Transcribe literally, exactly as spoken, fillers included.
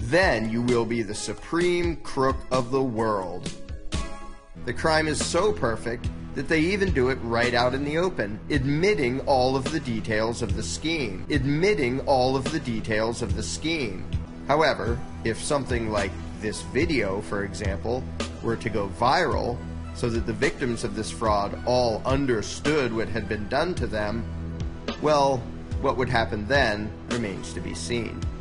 then you will be the supreme crook of the world. The crime is so perfect that they even do it right out in the open, admitting all of the details of the scheme. Admitting all of the details of the scheme. However, if something like this video, for example, were to go viral, so that the victims of this fraud all understood what had been done to them, well, what would happen then remains to be seen.